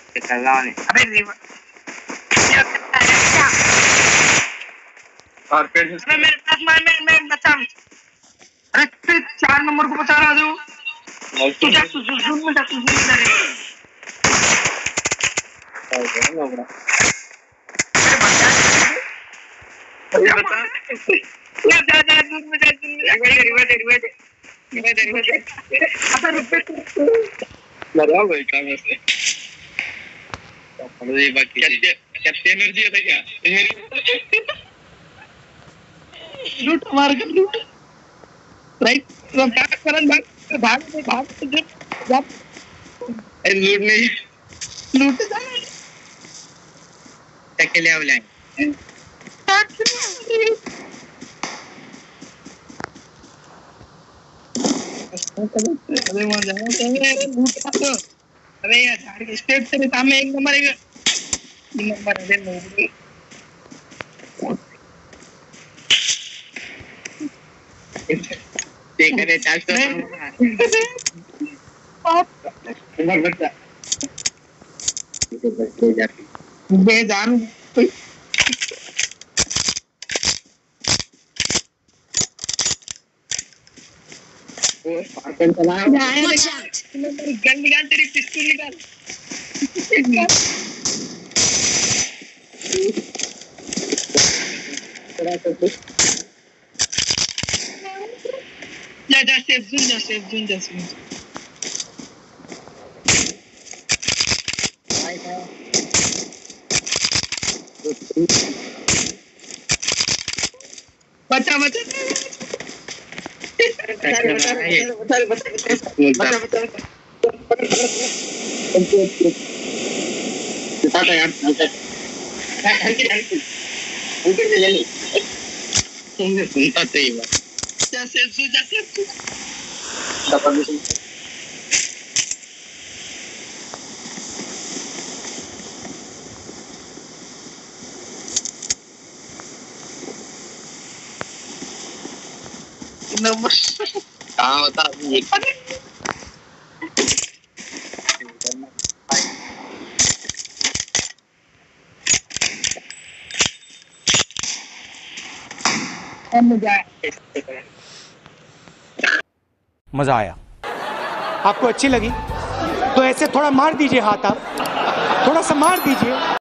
कर रहा हूँ अबे और फिर मेरे पास मैं बचा अरे 4 नंबर को बचा रहा हूँ तू जा तू जून में जा एनर्जी है क्या लूट मार कर लूट राइट भाग करन भाग लूट नहीं लूट अकेले आवले अरे मजा अरे यार झाड़ के स्टेट तेरे सामने एक नंबर है अरे लोग देखा रे 400 बेजान गन निकाल तेरी पिस्तौल निकाल जा सेफ जोन जा बचा कहाँ होता मजा आया। आपको अच्छी लगी तो ऐसे थोड़ा मार दीजिए हाथ, आप थोड़ा सा मार दीजिए।